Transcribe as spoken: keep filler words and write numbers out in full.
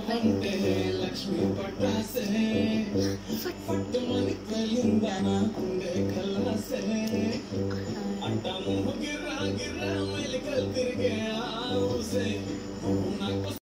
అంటే లక్ష్మి పట్టాసే పట్టుమని కలిందా నాకుండే కల్లాసే అడ్డం గిర్రా గిర్రా మెలికలు తిరిగే ఆవుసే నాకు